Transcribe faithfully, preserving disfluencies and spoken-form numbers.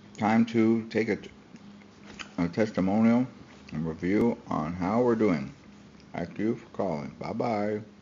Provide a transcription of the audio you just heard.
time to take a, a testimonial and review on how we're doing. Thank you for calling. Bye bye.